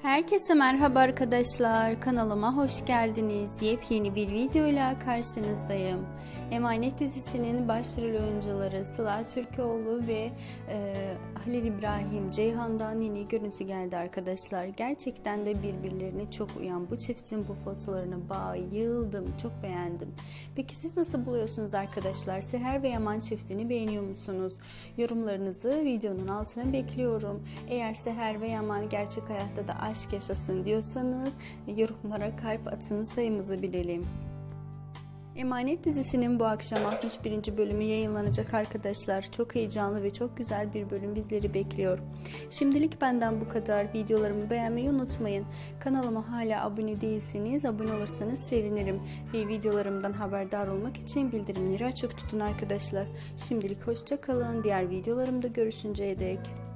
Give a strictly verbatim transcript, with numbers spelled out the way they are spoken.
Herkese merhaba arkadaşlar, kanalıma hoş geldiniz. Yepyeni bir videoyla karşınızdayım. Emanet dizisinin başrol oyuncuları Sıla Türkoğlu ve e, Halil İbrahim Ceyhan'dan yeni görüntü geldi arkadaşlar. Gerçekten de birbirlerine çok uyan bu çiftin bu fotolarına bayıldım, çok beğendim. Peki siz nasıl buluyorsunuz arkadaşlar? Seher ve Yaman çiftini beğeniyor musunuz? Yorumlarınızı videonun altına bekliyorum. Eğer Seher ve Yaman gerçek hayatta da aşk yaşasın diyorsanız yorumlara kalp atın, sayımızı bilelim. Emanet dizisinin bu akşam altmış birinci bölümü yayınlanacak arkadaşlar. Çok heyecanlı ve çok güzel bir bölüm bizleri bekliyor. Şimdilik benden bu kadar. Videolarımı beğenmeyi unutmayın. Kanalıma hala abone değilseniz abone olursanız sevinirim. Ve videolarımdan haberdar olmak için bildirimleri açık tutun arkadaşlar. Şimdilik hoşça kalın. Diğer videolarımda görüşünceye dek.